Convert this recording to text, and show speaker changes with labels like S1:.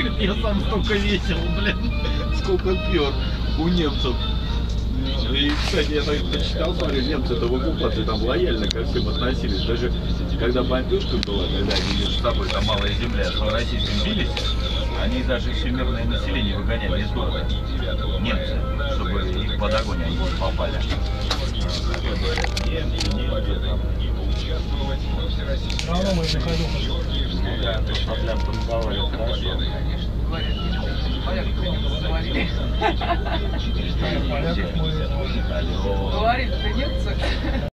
S1: говорит, я сам столько весил, блин, сколько пер у немцев. И, кстати, я так почитал, смотрю, немцы-то в оккупации там лояльно ко всем относились. Даже когда бомбежка была, когда они между собой, там малая земля, с российскими бились, они даже всемирное население выгоняли из города. Немцы, чтобы их под огонь они не попали. Немцы там.
S2: Все равно мы не пойдем.
S1: Ну да, то что прям танцевали хорошо.
S2: Порядок мы...
S3: Говорит, это немцы.